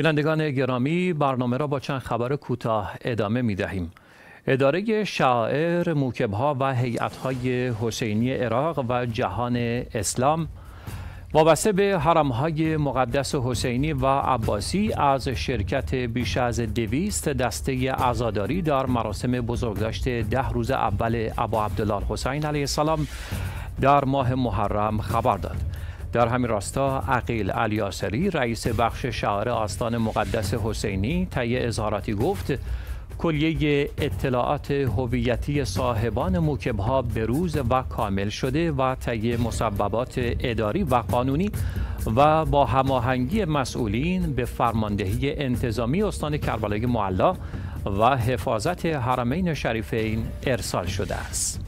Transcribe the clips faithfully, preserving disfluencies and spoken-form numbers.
بینندگان گرامی، برنامه را با چند خبر کوتاه ادامه می دهیم. اداره شعائر، موکب‌ها و هیئت‌های حسینی عراق و جهان اسلام وابسته به حرم‌های مقدس حسینی و عباسی از شرکت بیش از دویست دسته عزاداری در مراسم بزرگداشت ده روز اول ابا عبدالله الحسین علیه السلام در ماه محرم خبر داد. در همین راستا عقیل الیاسری، رئیس بخش شعائر آستان مقدس حسینی، طی اظهاراتی گفت کلیه اطلاعات هویتی صاحبان موکب‌ها بروز و کامل شده و طی مسببات اداری و قانونی و با هماهنگی مسئولین به فرماندهی انتظامی استان کربلای معلی و حفاظت حرمین شریفین ارسال شده است.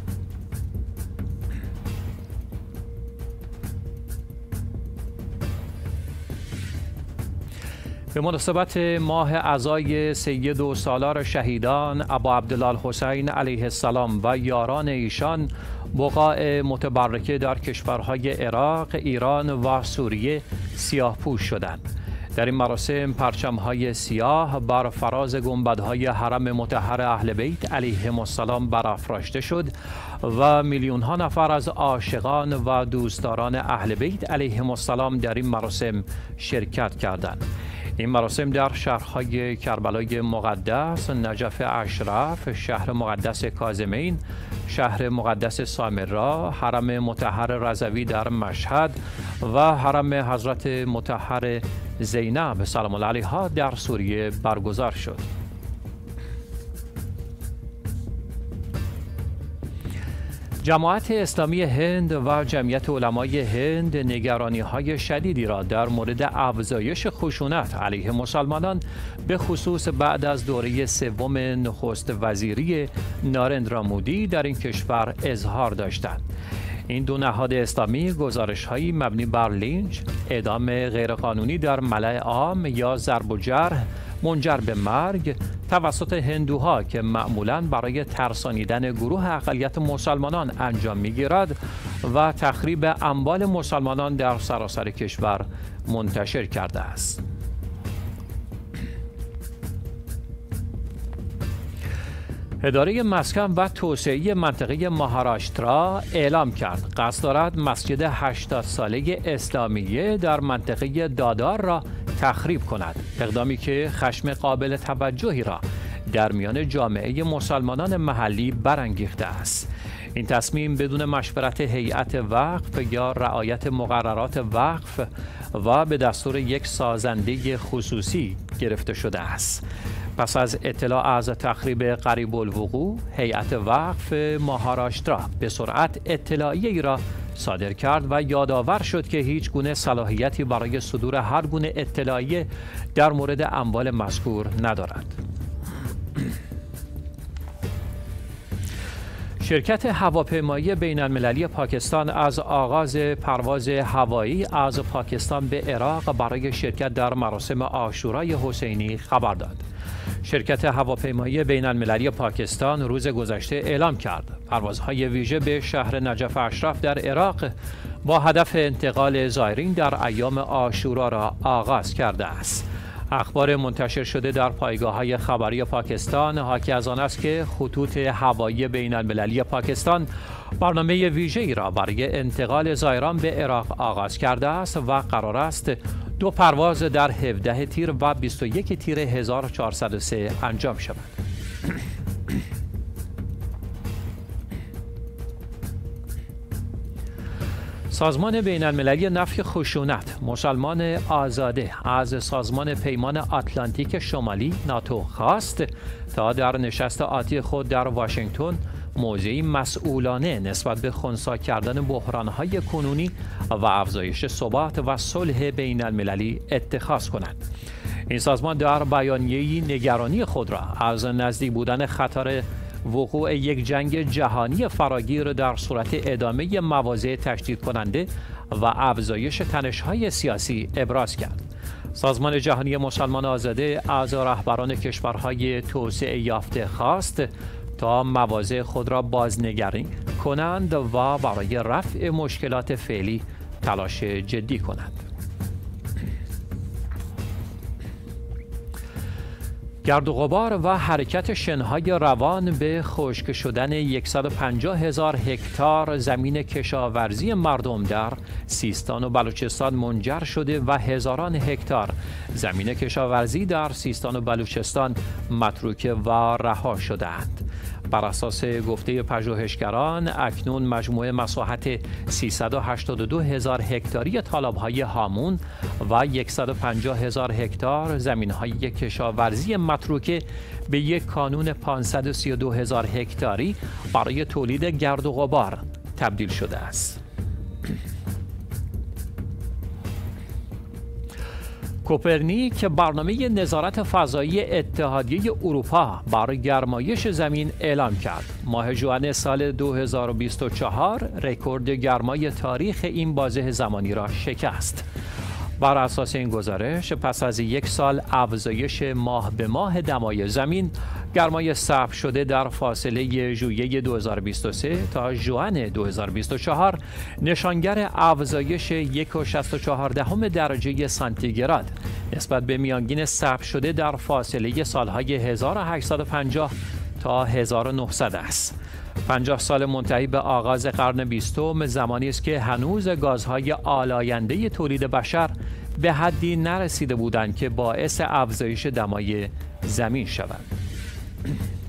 به مناسبت ماه عزای سید و سالار شهیدان ابا عبدالله الحسین علیه السلام و یاران ایشان، بقاع متبرکه در کشورهای عراق، ایران و سوریه سیاه پوش شدند. در این مراسم پرچم‌های سیاه بر فراز گنبدهای حرم مطهر اهل بیت علیهم السلام برافراشته شد و میلیون‌ها نفر از عاشقان و دوستداران اهل بیت علیهم السلام در این مراسم شرکت کردند. این مراسم در شهرهای کربلای مقدس، نجف اشرف، شهر مقدس کاظمین، شهر مقدس سامرا، حرم مطهر رضوی در مشهد و حرم حضرت مطهر زینب سلام الله علیها در سوریه برگزار شد. جماعت اسلامی هند و جمعیت علمای هند نگرانی‌های شدیدی را در مورد افزایش خشونت علیه مسلمانان به خصوص بعد از دوره سوم نخست وزیری نارندرا مودی در این کشور اظهار داشتند. این دو نهاد اسلامی گزارش‌هایی مبنی بر لینچ، اعدام غیرقانونی در ملأ عام یا ضرب و جرح منجر به مرگ توسط هندوها که معمولاً برای ترسانیدن گروه اقلیت مسلمانان انجام می‌گیرد و تخریب اموال مسلمانان در سراسر کشور منتشر کرده است. اداره مسکن و توسعه منطقه ماهاراشترا اعلام کرد قصد دارد مسجد هشتاد ساله اسلامیه در منطقه دادار را تخریب کند، اقدامی که خشم قابل توجهی را در میان جامعه مسلمانان محلی برانگیخته است. این تصمیم بدون مشورت هیئت وقف یا رعایت مقررات وقف و به دستور یک سازنده خصوصی گرفته شده است. پس از اطلاع از تخریب قریب الوقوع، هیئت وقف ماهاراشترا به سرعت اطلاعیه ای را صادر کرد و یادآور شد که هیچ گونه صلاحیتی برای صدور هر گونه اطلاعیه در مورد اموال مذکور ندارد. شرکت هواپیمایی بین‌المللی پاکستان از آغاز پرواز هوایی از پاکستان به عراق برای شرکت در مراسم عاشورای حسینی خبر داد. شرکت هواپیمایی بین‌المللی پاکستان روز گذشته اعلام کرد پروازهای ویژه به شهر نجف اشرف در عراق با هدف انتقال زائرین در ایام عاشورا را آغاز کرده است. اخبار منتشر شده در پایگاه‌های خبری پاکستان حاکی از آن است که خطوط هوایی بین‌المللی پاکستان برنامه ویژه‌ای را برای انتقال زائران به عراق آغاز کرده است و قرار است دو پرواز در هفده تیر و بیست و یک تیر هزار و چهارصد و سه انجام شود. سازمان بین‌المللی نفی خشونت مسلمان آزاده از سازمان پیمان آتلانتیک شمالی ناتو خواست تا در نشست آتی خود در واشنگتن موضعی مسئولانه نسبت به خنثی کردن بحران‌های کنونی و افزایش ثبات و صلح بین‌المللی اتخاذ کند. این سازمان در بیانیه‌ای نگرانی خود را از نزدیک بودن خطر وقوع یک جنگ جهانی فراگیر در صورت ادامه مواضع تشدید کننده و افزایش تنش‌های سیاسی ابراز کرد. سازمان جهانی مسلمان آزاده از رهبران کشورهای توسعه یافته خواست تا مواضع خود را بازنگری کنند و برای رفع مشکلات فعلی تلاش جدی کنند. گرد و غبار و حرکت شنهای روان به خشک شدن صد و پنجاه هزار هکتار زمین کشاورزی مردم در سیستان و بلوچستان منجر شده و هزاران هکتار زمین کشاورزی در سیستان و بلوچستان متروکه و رها شده‌اند. بر اساس گفته پژوهشگران اکنون مجموع مساحت سیصد و هشتاد و دو هزار هکتاری تالاب‌های هامون و صد و پنجاه هزار هکتار زمین‌های کشاورزی متروکه به یک کانون پانصد و سی و دو هزار هکتاری برای تولید گرد و غبار تبدیل شده است. کوپرنیک برنامه نظارت فضایی اتحادیه اروپا بر گرمایش زمین اعلام کرد. ماه ژوئن سال دو هزار و بیست و چهار رکورد گرمای تاریخ این بازه زمانی را شکست. بر اساس این گزارش پس از یک سال افزایش ماه به ماه دمای زمین، گرمای ثبت شده در فاصله ژوئیه دو هزار و بیست و سه تا ژوئن دو هزار و بیست و چهار نشانگر افزایش یک و شصت و چهار دهم درجه سانتیگراد نسبت به میانگین ثبت شده در فاصله سالهای هزار و هشتصد و پنجاه تا هزار و نهصد است. پنجاه سال منتهی به آغاز قرن بیستم زمانی است که هنوز گازهای آلاینده تولید بشر به حدی نرسیده بودند که باعث افزایش دمای زمین شوند.